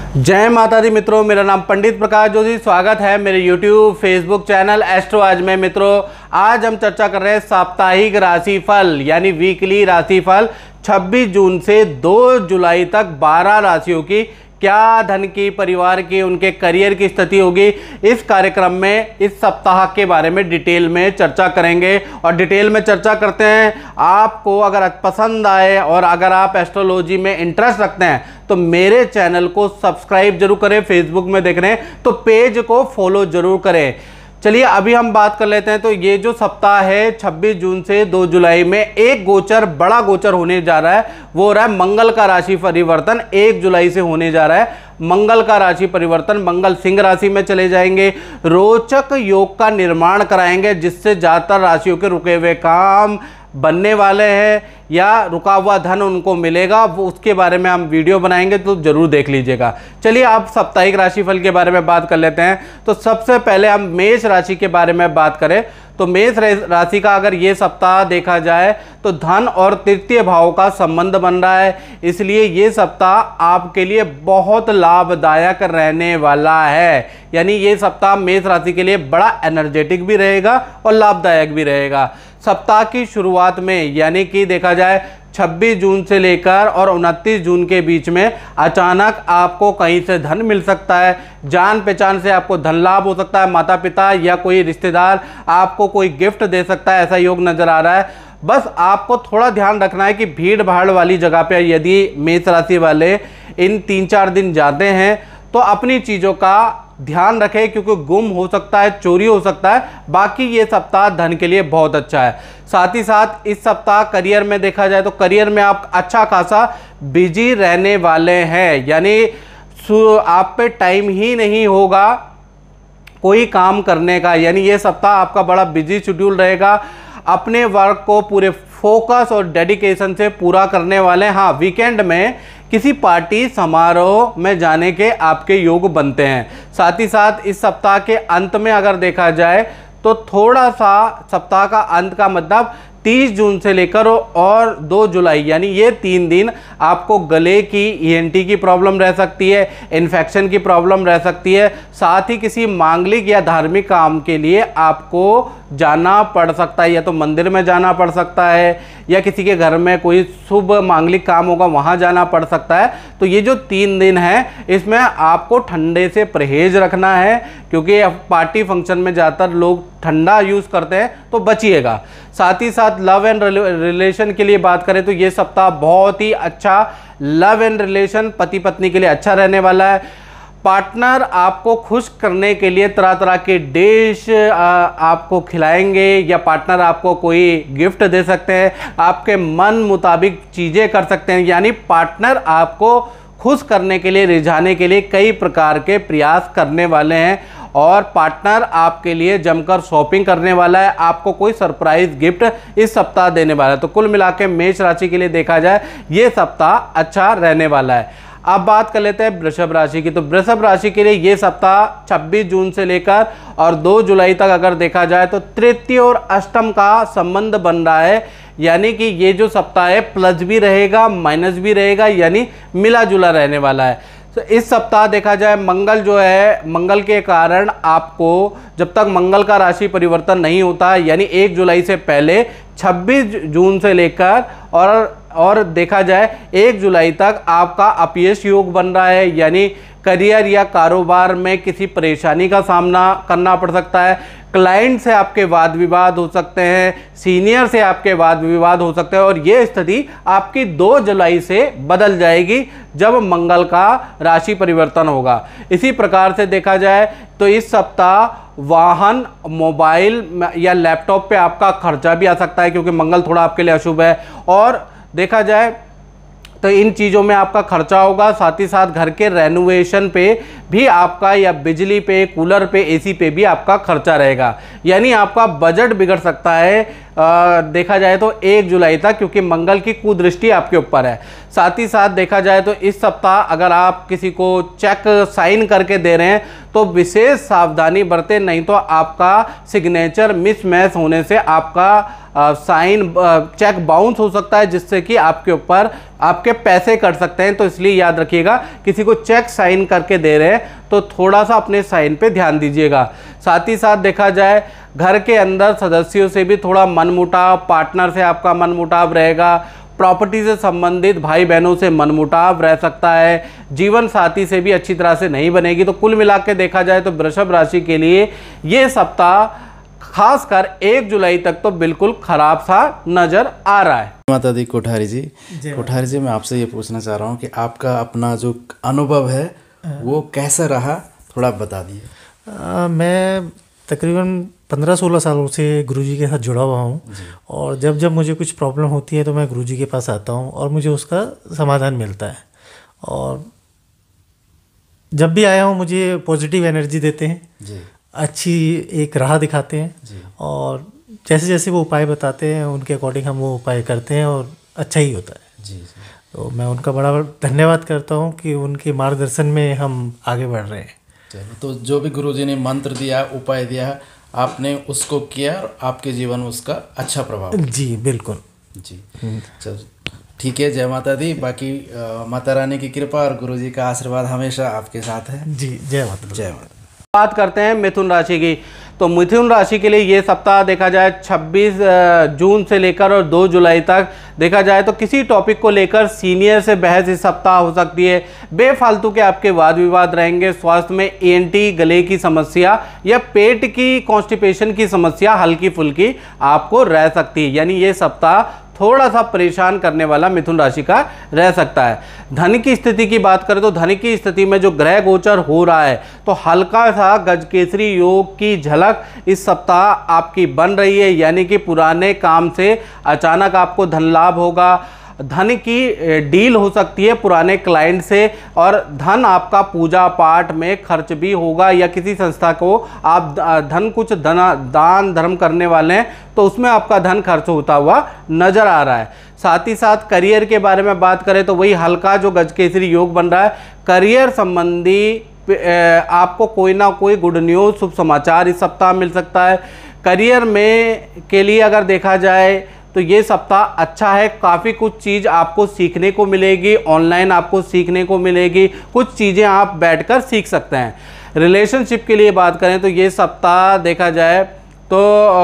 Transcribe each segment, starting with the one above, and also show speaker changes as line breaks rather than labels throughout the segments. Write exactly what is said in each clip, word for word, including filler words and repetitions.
जय माता दी मित्रों, मेरा नाम पंडित प्रकाश जोशी। स्वागत है मेरे यूट्यूब फेसबुक चैनल एस्ट्रो आज में। मित्रों, आज हम चर्चा कर रहे हैं साप्ताहिक राशिफल यानी वीकली राशिफल छब्बीस जून से दो जुलाई तक बारह राशियों की क्या धन की, परिवार की, उनके करियर की स्थिति होगी। इस कार्यक्रम में इस सप्ताह के बारे में डिटेल में चर्चा करेंगे और डिटेल में चर्चा करते हैं। आपको अगर पसंद आए और अगर आप एस्ट्रोलॉजी में इंटरेस्ट रखते हैं तो मेरे चैनल को सब्सक्राइब जरूर करें। फेसबुक में देख रहे हैं तो पेज को फॉलो जरूर करें। चलिए अभी हम बात कर लेते हैं। तो ये जो सप्ताह है छब्बीस जून से दो जुलाई में एक गोचर, बड़ा गोचर होने जा रहा है। वो हो रहा है मंगल का राशि परिवर्तन। एक जुलाई से होने जा रहा है मंगल का राशि परिवर्तन। मंगल सिंह राशि में चले जाएंगे, रोचक योग का निर्माण कराएंगे जिससे ज़्यादातर राशियों के रुके हुए काम बनने वाले हैं या रुका हुआ धन उनको मिलेगा। वो उसके बारे में हम वीडियो बनाएंगे तो जरूर देख लीजिएगा। चलिए आप साप्ताहिक राशिफल के बारे में बात कर लेते हैं। तो सबसे पहले हम मेष राशि के बारे में बात करें तो मेष राशि का अगर ये सप्ताह देखा जाए तो धन और तृतीय भाव का संबंध बन रहा है, इसलिए ये सप्ताह आपके लिए बहुत लाभदायक रहने वाला है। यानी ये सप्ताह मेष राशि के लिए बड़ा एनर्जेटिक भी रहेगा और लाभदायक भी रहेगा। सप्ताह की शुरुआत में यानी कि देखा जाए छब्बीस जून से लेकर और उनतीस जून के बीच में अचानक आपको कहीं से धन मिल सकता है। जान पहचान से आपको धन लाभ हो सकता है। माता पिता या कोई रिश्तेदार आपको कोई गिफ्ट दे सकता है, ऐसा योग नजर आ रहा है। बस आपको थोड़ा ध्यान रखना है कि भीड़ भाड़ वाली जगह पे यदि मेष राशि वाले इन तीन चार दिन जाते हैं तो अपनी चीज़ों का ध्यान रखें, क्योंकि गुम हो सकता है, चोरी हो सकता है। बाकी ये सप्ताह धन के लिए बहुत अच्छा है। साथ ही साथ इस सप्ताह करियर में देखा जाए तो करियर में आप अच्छा खासा बिजी रहने वाले हैं। यानी आप पे टाइम ही नहीं होगा कोई काम करने का। यानी ये सप्ताह आपका बड़ा बिजी शेड्यूल रहेगा। अपने वर्क को पूरे फोकस और डेडिकेशन से पूरा करने वाले। हाँ, वीकेंड में किसी पार्टी समारोह में जाने के आपके योग बनते हैं। साथ ही साथ इस सप्ताह के अंत में अगर देखा जाए तो थोड़ा सा सप्ताह का अंत का मतलब तीस जून से लेकर और दो जुलाई यानी ये तीन दिन आपको गले की ईएनटी की प्रॉब्लम रह सकती है, इन्फेक्शन की प्रॉब्लम रह सकती है। साथ ही किसी मांगलिक या धार्मिक काम के लिए आपको जाना पड़ सकता है, या तो मंदिर में जाना पड़ सकता है या किसी के घर में कोई शुभ मांगलिक काम होगा वहाँ जाना पड़ सकता है। तो ये जो तीन दिन हैं इसमें आपको ठंडे से परहेज रखना है, क्योंकि पार्टी फंक्शन में ज़्यादातर लोग ठंडा यूज़ करते हैं, तो बचिएगा। साथ ही साथ लव एंड रिलेशन के लिए बात करें तो ये सप्ताह बहुत ही अच्छा लव एंड रिलेशन पति पत्नी के लिए अच्छा रहने वाला है। पार्टनर आपको खुश करने के लिए तरह तरह के डिश आपको खिलाएंगे या पार्टनर आपको कोई गिफ्ट दे सकते हैं, आपके मन मुताबिक चीज़ें कर सकते हैं। यानी पार्टनर आपको खुश करने के लिए, रिझाने के लिए कई प्रकार के प्रयास करने वाले हैं और पार्टनर आपके लिए जमकर शॉपिंग करने वाला है, आपको कोई सरप्राइज गिफ्ट इस सप्ताह देने वाला है। तो कुल मिला के मेष राशि के लिए देखा जाए ये सप्ताह अच्छा रहने वाला है। अब बात कर लेते हैं वृषभ राशि की। तो वृषभ राशि के लिए ये सप्ताह छब्बीस जून से लेकर और दो जुलाई तक अगर देखा जाए तो तृतीय और अष्टम का संबंध बन रहा है। यानी कि ये जो सप्ताह है प्लस भी रहेगा माइनस भी रहेगा, यानी मिला जुला रहने वाला है। तो इस सप्ताह देखा जाए मंगल जो है, मंगल के कारण आपको जब तक मंगल का राशि परिवर्तन नहीं होता यानी एक जुलाई से पहले छब्बीस जून से लेकर और और देखा जाए एक जुलाई तक आपका अपयश योग बन रहा है। यानी करियर या कारोबार में किसी परेशानी का सामना करना पड़ सकता है। क्लाइंट से आपके वाद विवाद हो सकते हैं, सीनियर से आपके वाद विवाद हो सकते हैं और ये स्थिति आपकी दो जुलाई से बदल जाएगी जब मंगल का राशि परिवर्तन होगा। इसी प्रकार से देखा जाए तो इस सप्ताह वाहन, मोबाइल या लैपटॉप पे आपका खर्चा भी आ सकता है, क्योंकि मंगल थोड़ा आपके लिए अशुभ है। और देखा जाए तो इन चीज़ों में आपका खर्चा होगा। साथ ही साथ घर के रेनोवेशन पे भी आपका, या बिजली पे, कूलर पे, एसी पे भी आपका खर्चा रहेगा। यानी आपका बजट बिगड़ सकता है आ, देखा जाए तो एक जुलाई तक, क्योंकि मंगल की कुदृष्टि आपके ऊपर है। साथ ही साथ देखा जाए तो इस सप्ताह अगर आप किसी को चेक साइन करके दे रहे हैं तो विशेष सावधानी बरतें, नहीं तो आपका सिग्नेचर मिसमैच होने से आपका आ, साइन आ, चेक बाउंस हो सकता है, जिससे कि आपके ऊपर आपके पैसे कट सकते हैं। तो इसलिए याद रखिएगा, किसी को चेक साइन करके दे रहे हैं तो थोड़ा सा अपने साइन पे ध्यान दीजिएगा। साथ ही साथ देखा जाए घर के अंदर सदस्यों से भी थोड़ा मनमुटाव, पार्टनर से आपका मनमुटाव रहेगा, प्रॉपर्टी से संबंधित भाई बहनों से मनमुटाव रह सकता है, जीवन साथी से भी अच्छी तरह से नहीं बनेगी। तो कुल मिला के देखा जाए तो वृषभ राशि के लिए ये सप्ताह खासकर एक जुलाई तक तो बिल्कुल खराब सा नजर आ रहा है।
माता दी कोठारी जी, कोठारी जी मैं आपसे ये पूछना चाह रहा हूँ कि आपका अपना जो अनुभव है वो कैसा रहा, थोड़ा बता दिए।
मैं तकरीबन पंद्रह सोलह सालों से गुरुजी के साथ जुड़ा हुआ हूँ, और जब जब मुझे कुछ प्रॉब्लम होती है तो मैं गुरुजी के पास आता हूँ और मुझे उसका समाधान मिलता है। और जब भी आया हूँ मुझे पॉजिटिव एनर्जी देते हैं जी, अच्छी एक राह दिखाते हैं जी, और जैसे जैसे वो उपाय बताते हैं उनके अकॉर्डिंग हम वो उपाय करते हैं और अच्छा ही होता है जी, जी। तो मैं उनका बड़ा धन्यवाद करता हूँ कि उनके मार्गदर्शन में हम आगे बढ़ रहे हैं।
चलो, तो जो भी गुरुजी ने मंत्र दिया, उपाय दिया, आपने उसको किया और आपके जीवन में उसका अच्छा प्रभाव।
जी बिल्कुल
जी। चलो ठीक है, जय माता दी। बाकी आ, माता रानी की कृपा और गुरुजी का आशीर्वाद हमेशा आपके साथ है
जी। जय माता,
जय माता।
बात करते हैं मिथुन राशि की। तो मिथुन राशि के लिए ये सप्ताह देखा जाए छब्बीस जून से लेकर और दो जुलाई तक देखा जाए तो किसी टॉपिक को लेकर सीनियर से बहस इस सप्ताह हो सकती है। बेफालतू के आपके वाद विवाद रहेंगे। स्वास्थ्य में ईएनटी, गले की समस्या या पेट की कॉन्स्टिपेशन की समस्या हल्की फुल्की आपको रह सकती है। यानी ये सप्ताह थोड़ा सा परेशान करने वाला मिथुन राशि का रह सकता है। धन की स्थिति की बात करें तो धन की स्थिति में जो ग्रह गोचर हो रहा है तो हल्का सा गजकेसरी योग की झलक इस सप्ताह आपकी बन रही है। यानी कि पुराने काम से अचानक आपको धन लाभ होगा, धन की डील हो सकती है पुराने क्लाइंट से, और धन आपका पूजा पाठ में खर्च भी होगा, या किसी संस्था को आप धन कुछ धन दान धर्म करने वाले हैं तो उसमें आपका धन खर्च होता हुआ नजर आ रहा है। साथ ही साथ करियर के बारे में बात करें तो वही हल्का जो गजकेसरी योग बन रहा है, करियर संबंधी आपको कोई ना कोई गुड न्यूज़, शुभ समाचार इस सप्ताह मिल सकता है। करियर में के लिए अगर देखा जाए तो ये सप्ताह अच्छा है। काफ़ी कुछ चीज़ आपको सीखने को मिलेगी, ऑनलाइन आपको सीखने को मिलेगी, कुछ चीज़ें आप बैठकर सीख सकते हैं। रिलेशनशिप के लिए बात करें तो ये सप्ताह देखा जाए तो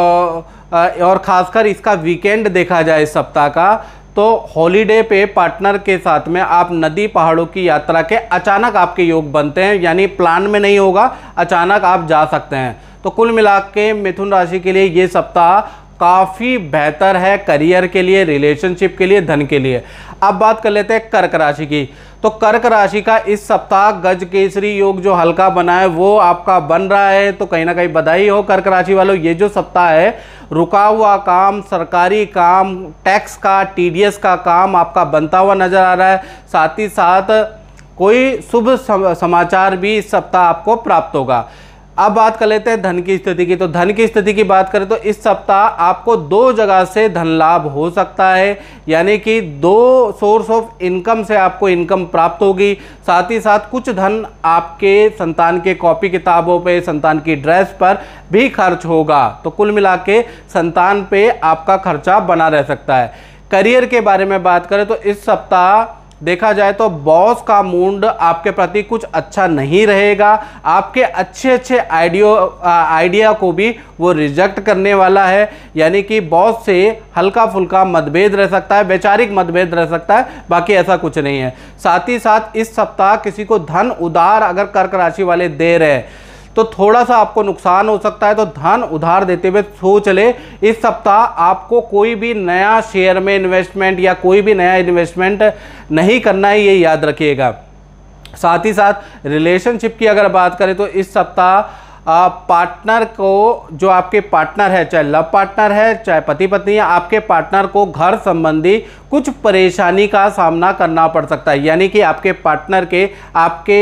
और ख़ासकर इसका वीकेंड देखा जाए इस सप्ताह का, तो हॉलीडे पे पार्टनर के साथ में आप नदी पहाड़ों की यात्रा के अचानक आपके योग बनते हैं। यानी प्लान में नहीं होगा, अचानक आप जा सकते हैं। तो कुल मिला के मिथुन राशि के लिए ये सप्ताह काफ़ी बेहतर है, करियर के लिए, रिलेशनशिप के लिए, धन के लिए। अब बात कर लेते हैं कर्क राशि की। तो कर्क राशि का इस सप्ताह गज केसरी योग जो हल्का बना है वो आपका बन रहा है, तो कहीं ना कहीं बधाई हो कर्क राशि वालों। ये जो सप्ताह है रुका हुआ काम, सरकारी काम, टैक्स का, टीडीएस का काम आपका बनता हुआ नजर आ रहा है। साथ ही साथ कोई शुभ समाचार भी इस सप्ताह आपको प्राप्त होगा। अब बात कर लेते हैं धन की स्थिति की। तो धन की स्थिति की बात करें तो इस सप्ताह आपको दो जगह से धन लाभ हो सकता है, यानी कि दो सोर्स ऑफ इनकम से आपको इनकम प्राप्त होगी। साथ ही साथ कुछ धन आपके संतान के कॉपी किताबों पे, संतान की ड्रेस पर भी खर्च होगा। तो कुल मिला के संतान पे आपका खर्चा बना रह सकता है। करियर के बारे में बात करें तो इस सप्ताह देखा जाए तो बॉस का मूड आपके प्रति कुछ अच्छा नहीं रहेगा। आपके अच्छे अच्छे आइडियो आइडिया को भी वो रिजेक्ट करने वाला है, यानी कि बॉस से हल्का फुल्का मतभेद रह सकता है, वैचारिक मतभेद रह सकता है, बाकी ऐसा कुछ नहीं है। साथ ही साथ इस सप्ताह किसी को धन उधार अगर कर्क राशि वाले दे रहे हैं तो थोड़ा सा आपको नुकसान हो सकता है। तो धन उधार देते हुए सोच ले, इस सप्ताह आपको कोई भी नया शेयर में इन्वेस्टमेंट या कोई भी नया इन्वेस्टमेंट नहीं करना है, ये याद रखिएगा। साथ ही साथ रिलेशनशिप की अगर बात करें तो इस सप्ताह पार्टनर को, जो आपके पार्टनर है, चाहे लव पार्टनर है चाहे पति पत्नी है, आपके पार्टनर को घर संबंधी कुछ परेशानी का सामना करना पड़ सकता है। यानी कि आपके पार्टनर के आपके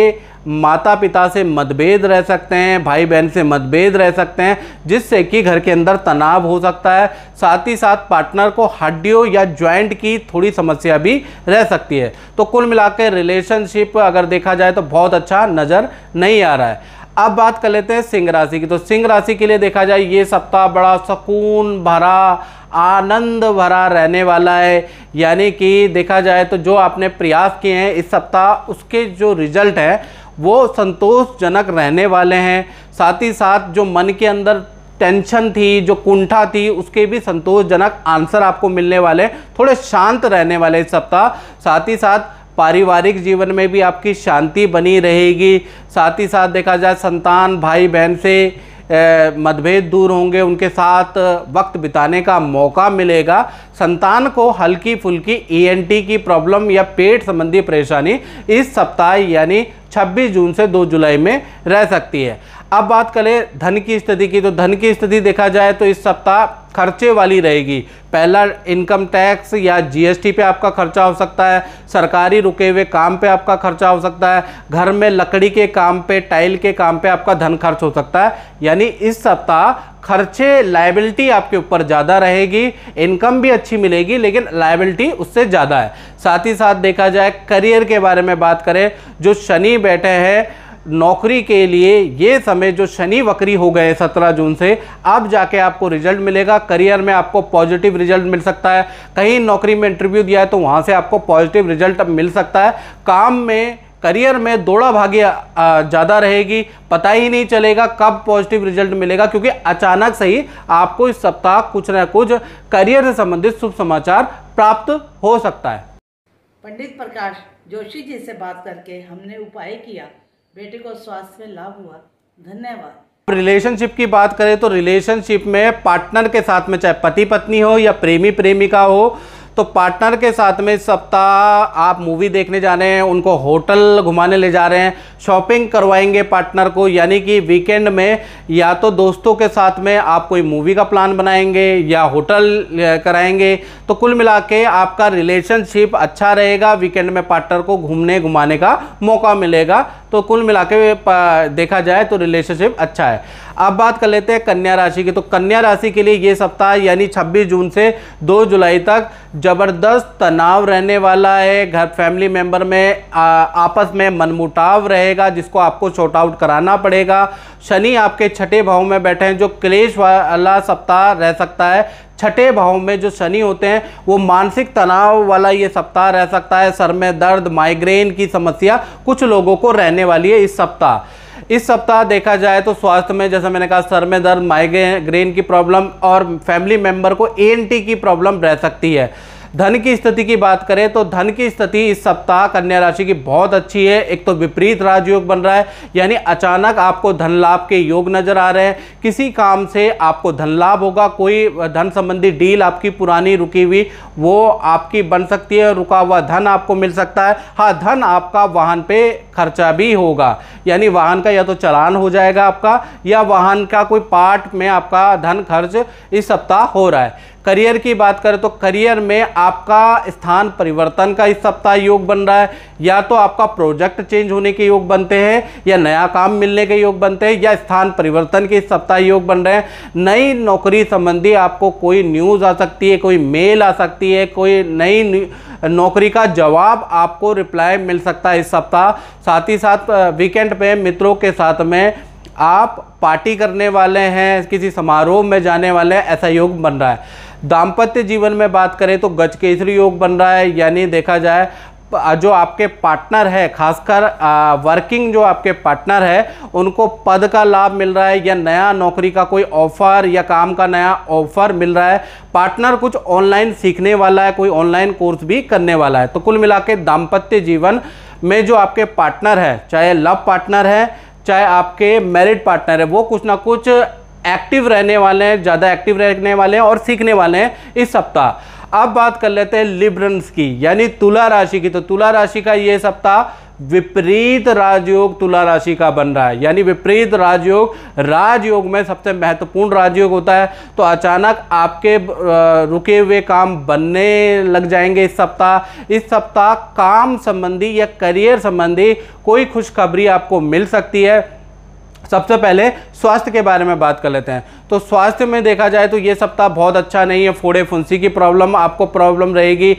माता पिता से मतभेद रह सकते हैं, भाई बहन से मतभेद रह सकते हैं, जिससे कि घर के अंदर तनाव हो सकता है। साथ ही साथ पार्टनर को हड्डियों या जॉइंट की थोड़ी समस्या भी रह सकती है। तो कुल मिलाकर रिलेशनशिप अगर देखा जाए तो बहुत अच्छा नज़र नहीं आ रहा है। अब बात कर लेते हैं सिंह राशि की। तो सिंह राशि के लिए देखा जाए ये सप्ताह बड़ा सुकून भरा, आनंद भरा रहने वाला है। यानी कि देखा जाए तो जो आपने प्रयास किए हैं इस सप्ताह, उसके जो रिजल्ट है वो संतोषजनक रहने वाले हैं। साथ ही साथ जो मन के अंदर टेंशन थी, जो कुंठा थी, उसके भी संतोषजनक आंसर आपको मिलने वाले, थोड़े शांत रहने वाले इस सप्ताह। साथ ही साथ पारिवारिक जीवन में भी आपकी शांति बनी रहेगी। साथ ही साथ देखा जाए संतान भाई बहन से मतभेद दूर होंगे, उनके साथ वक्त बिताने का मौका मिलेगा। संतान को हल्की फुल्की ई एन टी की प्रॉब्लम या पेट संबंधी परेशानी इस सप्ताह यानी छब्बीस जून से दो जुलाई में रह सकती है। अब बात करें धन की स्थिति की। तो धन की स्थिति देखा जाए तो इस सप्ताह खर्चे वाली रहेगी। पहला इनकम टैक्स या जी एस टी पे आपका खर्चा हो सकता है, सरकारी रुके हुए काम पे आपका खर्चा हो सकता है, घर में लकड़ी के काम पे, टाइल के काम पे आपका धन खर्च हो सकता है। यानी इस सप्ताह खर्चे, लायबिलिटी आपके ऊपर ज़्यादा रहेगी। इनकम भी अच्छी मिलेगी लेकिन लायबिलिटी उससे ज़्यादा है। साथ ही साथ देखा जाए करियर के बारे में बात करें, जो शनि बैठे हैं नौकरी के लिए, ये समय जो शनि वक्री हो गए सत्रह जून से, अब जाके आपको रिजल्ट मिलेगा। करियर में आपको पॉजिटिव रिजल्ट मिल सकता है। कहीं नौकरी में इंटरव्यू दिया है तो वहाँ से आपको पॉजिटिव रिजल्ट मिल सकता है। काम में, करियर में दौड़ा भागी ज़्यादा रहेगी, पता ही नहीं चलेगा कब पॉजिटिव रिजल्ट मिलेगा, क्योंकि अचानक से ही आपको इस सप्ताह कुछ ना कुछ करियर से संबंधित शुभ समाचार प्राप्त हो सकता है।
पंडित प्रकाश जोशी जी से बात करके हमने उपाय किया, बेटे को स्वास्थ्य में लाभ हुआ। धन्यवाद।
रिलेशनशिप की बात करें तो रिलेशनशिप में पार्टनर के साथ में, चाहे पति पत्नी हो या प्रेमी प्रेमिका हो, तो पार्टनर के साथ में इस सप्ताह आप मूवी देखने जा रहे हैं, उनको होटल घुमाने ले जा रहे हैं, शॉपिंग करवाएंगे पार्टनर को। यानी कि वीकेंड में या तो दोस्तों के साथ में आप कोई मूवी का प्लान बनाएंगे या होटल कराएंगे। तो कुल मिला के आपका रिलेशनशिप अच्छा रहेगा। वीकेंड में पार्टनर को घूमने घुमाने का मौका मिलेगा। तो कुल मिला के देखा जाए तो रिलेशनशिप अच्छा है। अब बात कर लेते हैं कन्या राशि की। तो कन्या राशि के लिए ये सप्ताह यानी छब्बीस जून से दो जुलाई तक ज़बरदस्त तनाव रहने वाला है। घर फैमिली मेंबर में आ, आपस में मनमुटाव रहेगा, जिसको आपको शॉर्ट आउट कराना पड़ेगा। शनि आपके छठे भाव में बैठे हैं, जो क्लेश वाला सप्ताह रह सकता है। छठे भाव में जो शनि होते हैं वो मानसिक तनाव वाला ये सप्ताह रह सकता है। सर में दर्द, माइग्रेन की समस्या कुछ लोगों को रहने वाली है इस सप्ताह। इस सप्ताह देखा जाए तो स्वास्थ्य में, जैसा मैंने कहा, सर में दर्द, माइग्रेन की प्रॉब्लम और फैमिली मेंबर को ए एन टी की प्रॉब्लम रह सकती है। धन की स्थिति की बात करें तो धन की स्थिति इस सप्ताह कन्या राशि की बहुत अच्छी है। एक तो विपरीत राजयोग बन रहा है, यानी अचानक आपको धन लाभ के योग नजर आ रहे हैं। किसी काम से आपको धन लाभ होगा, कोई धन संबंधी डील आपकी पुरानी रुकी हुई वो आपकी बन सकती है, रुका हुआ धन आपको मिल सकता है। हाँ, धन आपका वाहन पे खर्चा भी होगा, यानी वाहन का या तो चालान हो जाएगा आपका, या वाहन का कोई पार्ट में आपका धन खर्च इस सप्ताह हो रहा है। करियर की बात करें तो करियर में आपका स्थान परिवर्तन का इस सप्ताह योग बन रहा है। या तो आपका प्रोजेक्ट चेंज होने के योग बनते हैं, या नया काम मिलने के योग बनते हैं, या स्थान परिवर्तन के इस सप्ताह योग बन रहे हैं। नई नौकरी संबंधी आपको कोई न्यूज़ आ सकती है, कोई मेल आ सकती है, कोई नई नौकरी का जवाब आपको रिप्लाई मिल सकता है इस सप्ताह। साथ ही साथ वीकेंड पे मित्रों के साथ में आप पार्टी करने वाले हैं, किसी समारोह में जाने वाले हैं, ऐसा योग बन रहा है। दाम्पत्य जीवन में बात करें तो गजकेसरी योग बन रहा है, यानी देखा जाए जो आपके पार्टनर है, खासकर वर्किंग जो आपके पार्टनर है, उनको पद का लाभ मिल रहा है, या नया नौकरी का कोई ऑफर या काम का नया ऑफर मिल रहा है। पार्टनर कुछ ऑनलाइन सीखने वाला है, कोई ऑनलाइन कोर्स भी करने वाला है। तो कुल मिला के दाम्पत्य जीवन में जो आपके पार्टनर है, चाहे लव पार्टनर है चाहे आपके मैरिड पार्टनर है, वो कुछ ना कुछ एक्टिव रहने वाले हैं, ज़्यादा एक्टिव रहने वाले हैं और सीखने वाले हैं इस सप्ताह। अब बात कर लेते हैं लिब्रन्स की, यानी तुला राशि की। तो तुला राशि का ये सप्ताह विपरीत राजयोग तुला राशि का बन रहा है। यानी विपरीत राजयोग राजयोग में सबसे महत्वपूर्ण राजयोग होता है। तो अचानक आपके रुके हुए काम बनने लग जाएंगे इस सप्ताह। इस सप्ताह काम संबंधी या करियर संबंधी कोई खुशखबरी आपको मिल सकती है। सबसे पहले स्वास्थ्य के बारे में बात कर लेते हैं। तो स्वास्थ्य में देखा जाए तो ये सप्ताह बहुत अच्छा नहीं है। फोड़े फुंसी की प्रॉब्लम आपको प्रॉब्लम रहेगी।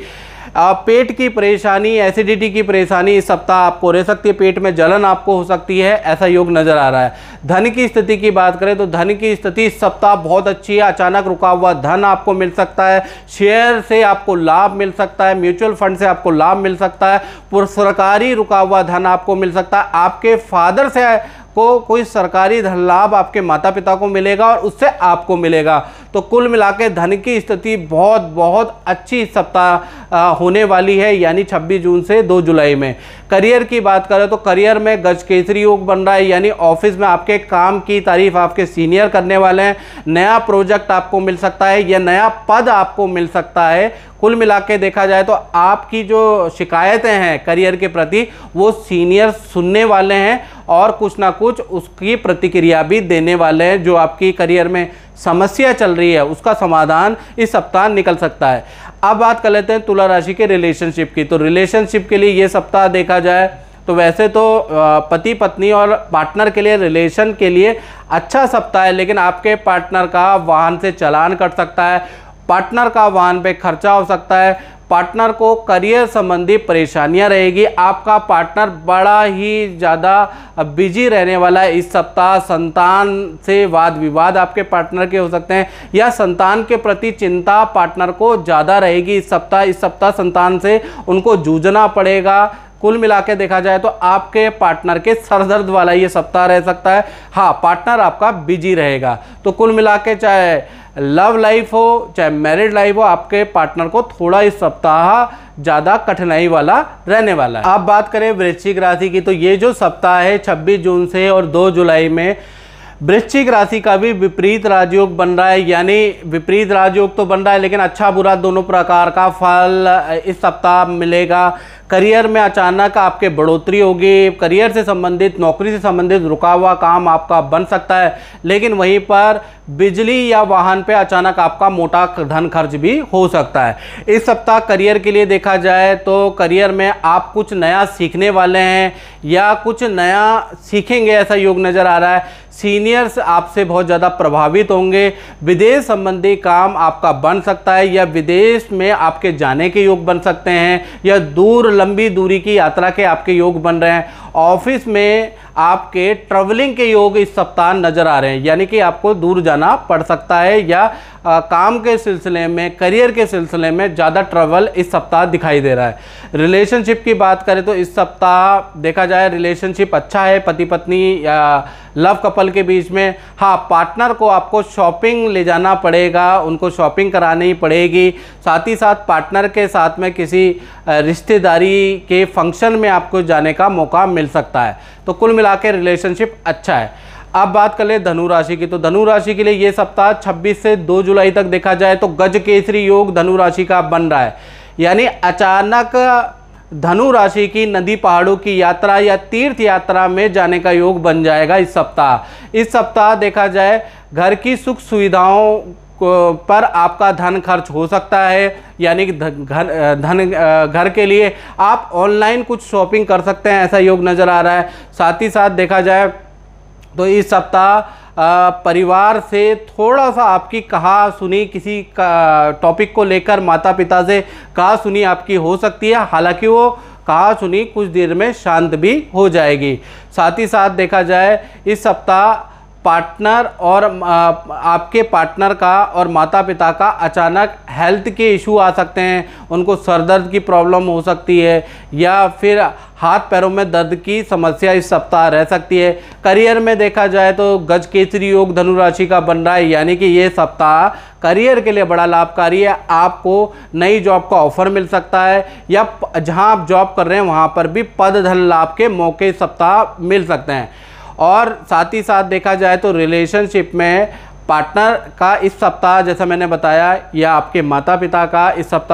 पेट की परेशानी, एसिडिटी की परेशानी इस सप्ताह आपको रह सकती है। पेट में जलन आपको हो सकती है, ऐसा योग नज़र आ रहा है। धन की स्थिति की बात करें तो धन की स्थिति इस सप्ताह बहुत अच्छी है। अचानक रुका हुआ धन आपको मिल सकता है। शेयर से आपको लाभ मिल सकता है। म्यूचुअल फंड से आपको लाभ मिल सकता है। सरकारी रुका हुआ धन आपको मिल सकता है। आपके फादर से को कोई सरकारी धन लाभ आपके माता पिता को मिलेगा और उससे आपको मिलेगा। तो कुल मिला के धन की स्थिति बहुत बहुत अच्छी सप्ताह होने वाली है, यानी छब्बीस जून से दो जुलाई में। करियर की बात करें तो करियर में गजकेसरी योग बन रहा है, यानी ऑफिस में आपके काम की तारीफ आपके सीनियर करने वाले हैं। नया प्रोजेक्ट आपको मिल सकता है या नया पद आपको मिल सकता है। कुल मिला के देखा जाए तो आपकी जो शिकायतें हैं करियर के प्रति वो सीनियर सुनने वाले हैं और कुछ ना कुछ उसकी प्रतिक्रिया भी देने वाले हैं। जो आपकी करियर में समस्या चल रही है उसका समाधान इस सप्ताह निकल सकता है। अब बात कर लेते हैं तुला राशि के रिलेशनशिप की। तो रिलेशनशिप के लिए ये सप्ताह देखा जाए तो वैसे तो पति पत्नी और पार्टनर के लिए रिलेशन के लिए अच्छा सप्ताह है, लेकिन आपके पार्टनर का वाहन से चालान कट सकता है। पार्टनर का वाहन पे खर्चा हो सकता है। पार्टनर को करियर संबंधी परेशानियां रहेगी। आपका पार्टनर बड़ा ही ज़्यादा बिजी रहने वाला है इस सप्ताह। संतान से वाद विवाद आपके पार्टनर के हो सकते हैं या संतान के प्रति चिंता पार्टनर को ज़्यादा रहेगी इस सप्ताह। इस सप्ताह संतान से उनको जूझना पड़ेगा। कुल मिला के देखा जाए तो आपके पार्टनर के सरदर्द वाला ये सप्ताह रह सकता है। हाँ, पार्टनर आपका बिजी रहेगा। तो कुल मिला के चाहे लव लाइफ हो चाहे मैरिड लाइफ हो, आपके पार्टनर को थोड़ा इस सप्ताह ज़्यादा कठिनाई वाला रहने वाला है। अब बात करें वृश्चिक राशि की, तो ये जो सप्ताह है छब्बीस जून से और दो जुलाई में वृश्चिक राशि का भी विपरीत राजयोग बन रहा है। यानी विपरीत राजयोग तो बन रहा है लेकिन अच्छा बुरा दोनों प्रकार का फल इस सप्ताह मिलेगा। करियर में अचानक आपके बढ़ोतरी होगी। करियर से संबंधित, नौकरी से संबंधित रुका हुआ काम आपका बन सकता है, लेकिन वहीं पर बिजली या वाहन पे अचानक आपका मोटा धन खर्च भी हो सकता है। इस सप्ताह करियर के लिए देखा जाए तो करियर में आप कुछ नया सीखने वाले हैं या कुछ नया सीखेंगे, ऐसा योग नज़र आ रहा है। सीनियर्स आपसे बहुत ज़्यादा प्रभावित होंगे। विदेश संबंधी काम आपका बन सकता है या विदेश में आपके जाने के योग बन सकते हैं या दूर लंबी दूरी की यात्रा के आपके योग बन रहे हैं। ऑफिस में आपके ट्रैवलिंग के योग इस सप्ताह नज़र आ रहे हैं, यानी कि आपको दूर जाना पड़ सकता है या आ, काम के सिलसिले में, करियर के सिलसिले में ज़्यादा ट्रैवल इस सप्ताह दिखाई दे रहा है। रिलेशनशिप की बात करें तो इस सप्ताह देखा जाए रिलेशनशिप अच्छा है पति पत्नी या लव कपल के बीच में। हाँ, पार्टनर को आपको शॉपिंग ले जाना पड़ेगा, उनको शॉपिंग करानी पड़ेगी। साथ ही साथ पार्टनर के साथ में किसी रिश्तेदारी के फंक्शन में आपको जाने का मौका मिल सकता है। तो कुल मिला के रिलेशनशिप अच्छा है। अब बात कर ले धनु राशि की, तो धनु राशि के लिए ये सप्ताह छब्बीस से दो जुलाई तक देखा जाए तो गज केसरी योग धनु राशि का बन रहा है। यानी अचानक धनु राशि की नदी पहाड़ों की यात्रा या तीर्थ यात्रा में जाने का योग बन जाएगा इस सप्ताह। इस सप्ताह देखा जाए घर की सुख सुविधाओं पर आपका धन खर्च हो सकता है, यानी कि घर धन घर के लिए आप ऑनलाइन कुछ शॉपिंग कर सकते हैं, ऐसा योग नज़र आ रहा है। साथ ही साथ देखा जाए तो इस सप्ताह परिवार से थोड़ा सा आपकी कहा सुनी किसी का टॉपिक को लेकर माता पिता से कहा सुनी आपकी हो सकती है, हालांकि वो कहा सुनी कुछ देर में शांत भी हो जाएगी। साथ ही साथ देखा जाए इस सप्ताह पार्टनर और आपके पार्टनर का और माता पिता का अचानक हेल्थ के इशू आ सकते हैं, उनको सर दर्द की प्रॉब्लम हो सकती है या फिर हाथ पैरों में दर्द की समस्या इस सप्ताह रह सकती है। करियर में देखा जाए तो गज केसरी योग धनु राशि का बन रहा है, यानी कि ये सप्ताह करियर के लिए बड़ा लाभकारी है। आपको नई जॉब का ऑफर मिल सकता है या जहां आप जॉब कर रहे हैं वहां पर भी पद धन लाभ के मौके इस सप्ताह मिल सकते हैं। और साथ ही साथ देखा जाए तो रिलेशनशिप में पार्टनर का इस सप्ताह, जैसा मैंने बताया, या आपके माता पिता का इस सप्ताह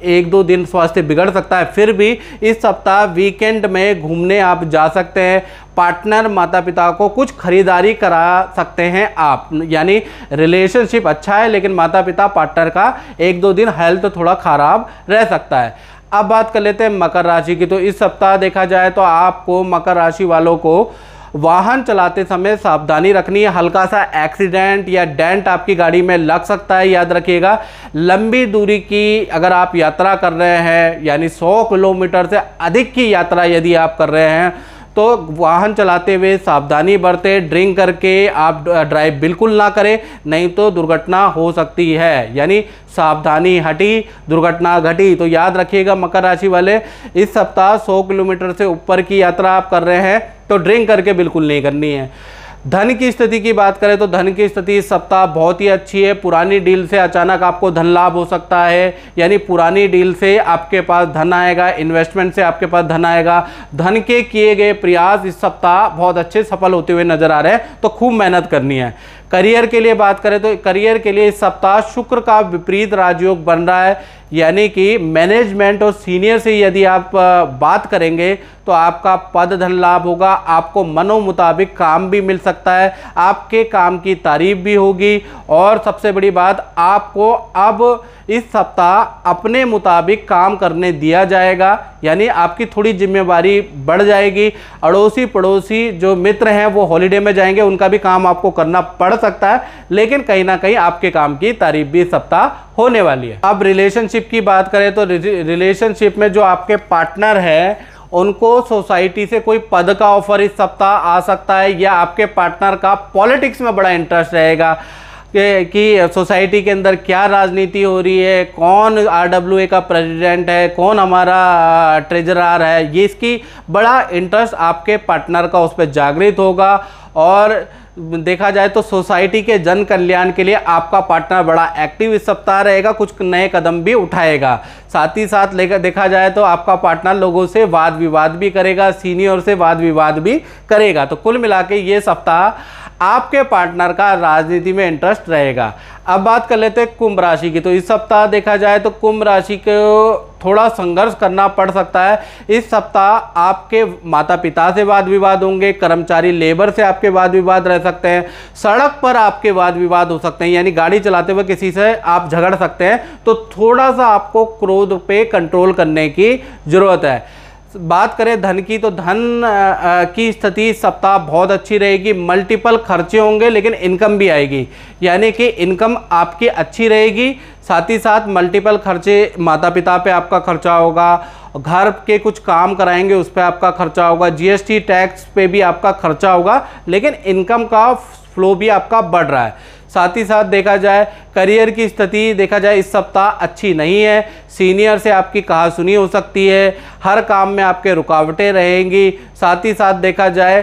एक दो दिन स्वास्थ्य बिगड़ सकता है, फिर भी इस सप्ताह वीकेंड में घूमने आप जा सकते हैं। पार्टनर माता पिता को कुछ खरीदारी करा सकते हैं आप, यानी रिलेशनशिप अच्छा है लेकिन माता पिता पार्टनर का एक दो दिन हेल्थ थोड़ा ख़राब रह सकता है। अब बात कर लेते हैं मकर राशि की। तो इस सप्ताह देखा जाए तो आपको मकर राशि वालों को वाहन चलाते समय सावधानी रखनी है। हल्का सा एक्सीडेंट या डेंट आपकी गाड़ी में लग सकता है, याद रखिएगा। लंबी दूरी की अगर आप यात्रा कर रहे हैं, यानी सौ किलोमीटर से अधिक की यात्रा यदि आप कर रहे हैं, तो वाहन चलाते हुए सावधानी बरतें। ड्रिंक करके आप ड्राइव बिल्कुल ना करें, नहीं तो दुर्घटना हो सकती है। यानी सावधानी हटी, दुर्घटना घटी। तो याद रखिएगा मकर राशि वाले, इस सप्ताह सौ किलोमीटर से ऊपर की यात्रा आप कर रहे हैं तो ड्रिंक करके बिल्कुल नहीं करनी है। धन की स्थिति की बात करें तो धन की स्थिति इस सप्ताह बहुत ही अच्छी है। पुरानी डील से अचानक आपको धन लाभ हो सकता है, यानी पुरानी डील से आपके पास धन आएगा, इन्वेस्टमेंट से आपके पास धन आएगा। धन के किए गए प्रयास इस सप्ताह बहुत अच्छे सफल होते हुए नजर आ रहे हैं, तो खूब मेहनत करनी है। करियर के लिए बात करें तो करियर के लिए इस सप्ताह शुक्र का विपरीत राजयोग बन रहा है, यानी कि मैनेजमेंट और सीनियर से यदि आप बात करेंगे तो आपका पद धन लाभ होगा, आपको मनो मुताबिक काम भी मिल सकता है, आपके काम की तारीफ भी होगी। और सबसे बड़ी बात, आपको अब इस सप्ताह अपने मुताबिक काम करने दिया जाएगा, यानी आपकी थोड़ी जिम्मेवारी बढ़ जाएगी। अड़ोसी पड़ोसी जो मित्र हैं वो हॉलीडे में जाएंगे, उनका भी काम आपको करना पड़ सकता है, लेकिन कहीं ना कहीं आपके काम की तारीफ भी इस सप्ताह होने वाली है। अब रिलेशनशिप की बात करें तो रिलेशनशिप में जो आपके पार्टनर है उनको सोसाइटी से कोई पद का ऑफर इस सप्ताह आ सकता है, या आपके पार्टनर का पॉलिटिक्स में बड़ा इंटरेस्ट रहेगा कि, कि सोसाइटी के अंदर क्या राजनीति हो रही है, कौन आरडब्ल्यूए का प्रेसिडेंट है, कौन हमारा ट्रेजरर है, ये इसकी बड़ा इंटरेस्ट आपके पार्टनर का उस पर जागृत होगा। और देखा जाए तो सोसाइटी के जन कल्याण के लिए आपका पार्टनर बड़ा एक्टिव इस सप्ताह रहेगा, कुछ नए कदम भी उठाएगा। साथ ही साथ लेकर देखा जाए तो आपका पार्टनर लोगों से वाद विवाद भी करेगा, सीनियर से वाद विवाद भी करेगा। तो कुल मिला के ये सप्ताह आपके पार्टनर का राजनीति में इंटरेस्ट रहेगा। अब बात कर लेते हैं कुंभ राशि की। तो इस सप्ताह देखा जाए तो कुंभ राशि को थोड़ा संघर्ष करना पड़ सकता है। इस सप्ताह आपके माता पिता से वाद विवाद होंगे, कर्मचारी लेबर से आपके वाद विवाद रह सकते हैं, सड़क पर आपके वाद विवाद हो सकते हैं, यानी गाड़ी चलाते हुए किसी से आप झगड़ सकते हैं। तो थोड़ा सा आपको क्रोध पे कंट्रोल करने की जरूरत है। बात करें धन की तो धन की स्थिति सप्ताह बहुत अच्छी रहेगी। मल्टीपल खर्चे होंगे लेकिन इनकम भी आएगी, यानी कि इनकम आपकी अच्छी रहेगी। साथ ही साथ मल्टीपल खर्चे, माता पिता पे आपका खर्चा होगा, घर के कुछ काम कराएंगे उस पर आपका खर्चा होगा, जीएसटी टैक्स पे भी आपका खर्चा होगा, लेकिन इनकम का फ्लो भी आपका बढ़ रहा है। साथ ही साथ देखा जाए करियर की स्थिति देखा जाए इस सप्ताह अच्छी नहीं है। सीनियर से आपकी कहासुनी हो सकती है, हर काम में आपके रुकावटें रहेंगी। साथ ही साथ देखा जाए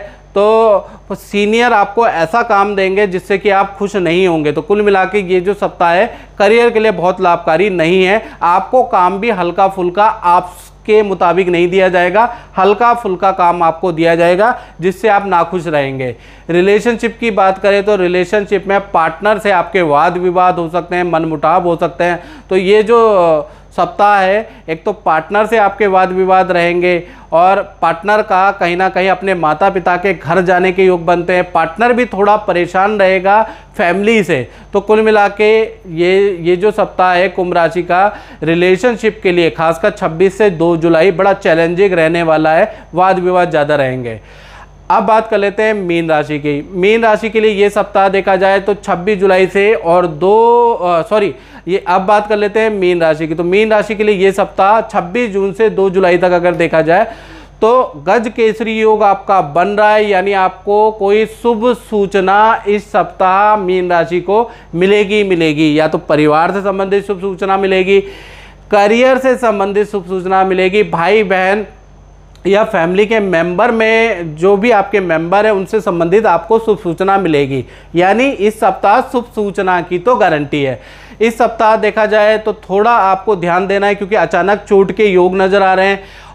तो सीनियर आपको ऐसा काम देंगे जिससे कि आप खुश नहीं होंगे। तो कुल मिला के ये जो सप्ताह है करियर के लिए बहुत लाभकारी नहीं है। आपको काम भी हल्का फुल्का आप के मुताबिक नहीं दिया जाएगा, हल्का फुल्का काम आपको दिया जाएगा जिससे आप नाखुश रहेंगे। रिलेशनशिप की बात करें तो रिलेशनशिप में पार्टनर से आपके वाद विवाद हो सकते हैं, मनमुटाव हो सकते हैं। तो ये जो सप्ताह है, एक तो पार्टनर से आपके वाद विवाद रहेंगे और पार्टनर का कहीं ना कहीं अपने माता पिता के घर जाने के योग बनते हैं। पार्टनर भी थोड़ा परेशान रहेगा फैमिली से। तो कुल मिला के ये ये जो सप्ताह है कुंभ राशि का रिलेशनशिप के लिए खासकर छब्बीस से दो जुलाई बड़ा चैलेंजिंग रहने वाला है, वाद विवाद ज़्यादा रहेंगे। अब बात कर लेते हैं मीन राशि की। मीन राशि के लिए ये सप्ताह देखा जाए तो छब्बीस जुलाई से और दो सॉरी ये अब बात कर लेते हैं मीन राशि की। तो मीन राशि के लिए ये सप्ताह छब्बीस जून से दो जुलाई तक अगर देखा जाए तो गज केसरी योग आपका बन रहा है, यानी आपको कोई शुभ सूचना इस सप्ताह मीन राशि को मिलेगी मिलेगी या तो परिवार से संबंधित शुभ सूचना मिलेगी, करियर से संबंधित शुभ सूचना मिलेगी, भाई बहन या फैमिली के मेंबर में जो भी आपके मेंबर है उनसे संबंधित आपको शुभ सूचना मिलेगी। यानी इस सप्ताह शुभ सूचना की तो गारंटी है। इस सप्ताह देखा जाए तो थोड़ा आपको ध्यान देना है क्योंकि अचानक चोट के योग नज़र आ रहे हैं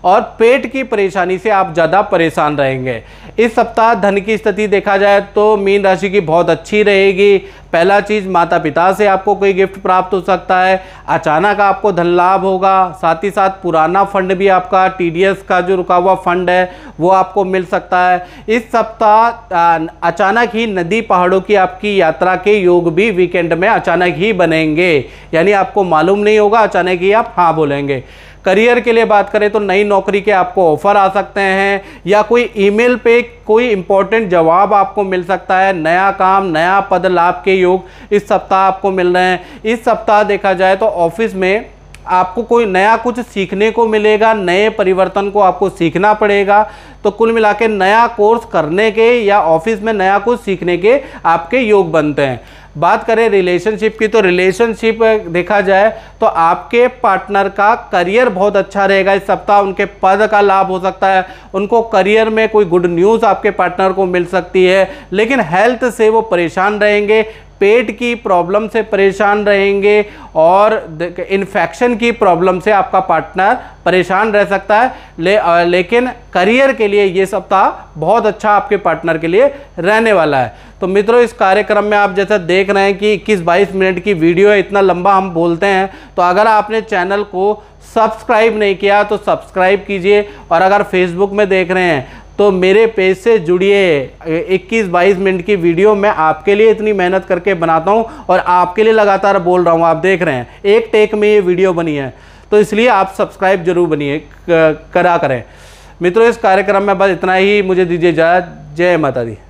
और पेट की परेशानी से आप ज़्यादा परेशान रहेंगे। इस सप्ताह धन की स्थिति देखा जाए तो मीन राशि की बहुत अच्छी रहेगी। पहला चीज़, माता पिता से आपको कोई गिफ्ट प्राप्त हो सकता है, अचानक आपको धन लाभ होगा। साथ ही साथ पुराना फंड भी आपका, टीडीएस का जो रुका हुआ फंड है वो आपको मिल सकता है। इस सप्ताह अचानक ही नदी पहाड़ों की आपकी यात्रा के योग भी वीकेंड में अचानक ही बनेंगे, यानी आपको मालूम नहीं होगा, अचानक ही आप हाँ बोलेंगे। करियर के लिए बात करें तो नई नौकरी के आपको ऑफर आ सकते हैं, या कोई ईमेल पे कोई इंपॉर्टेंट जवाब आपको मिल सकता है। नया काम, नया पद लाभ के योग इस सप्ताह आपको मिल रहे हैं। इस सप्ताह देखा जाए तो ऑफिस में आपको कोई नया कुछ सीखने को मिलेगा, नए परिवर्तन को आपको सीखना पड़ेगा। तो कुल मिला के नया कोर्स करने के या ऑफिस में नया कुछ सीखने के आपके योग बनते हैं। बात करें रिलेशनशिप की तो रिलेशनशिप देखा जाए तो आपके पार्टनर का करियर बहुत अच्छा रहेगा इस सप्ताह। उनके पद का लाभ हो सकता है, उनको करियर में कोई गुड न्यूज़ आपके पार्टनर को मिल सकती है। लेकिन हेल्थ से वो परेशान रहेंगे, पेट की प्रॉब्लम से परेशान रहेंगे और इन्फेक्शन की प्रॉब्लम से आपका पार्टनर परेशान रह सकता है। ले, लेकिन करियर के लिए ये सप्ताह बहुत अच्छा आपके पार्टनर के लिए रहने वाला है। तो मित्रों, इस कार्यक्रम में आप जैसा देख रहे हैं कि इक्कीस बाईस मिनट की वीडियो है, इतना लंबा हम बोलते हैं। तो अगर आपने चैनल को सब्सक्राइब नहीं किया तो सब्सक्राइब कीजिए, और अगर फेसबुक में देख रहे हैं तो मेरे पेज से जुड़िए। इक्कीस बाईस मिनट की वीडियो मैं आपके लिए इतनी मेहनत करके बनाता हूं और आपके लिए लगातार बोल रहा हूं। आप देख रहे हैं एक टेक में ये वीडियो बनी है, तो इसलिए आप सब्सक्राइब जरूर बनिए करा करें। मित्रों, इस कार्यक्रम में बस इतना ही, मुझे दीजिए इजाज़त। जय माता दी।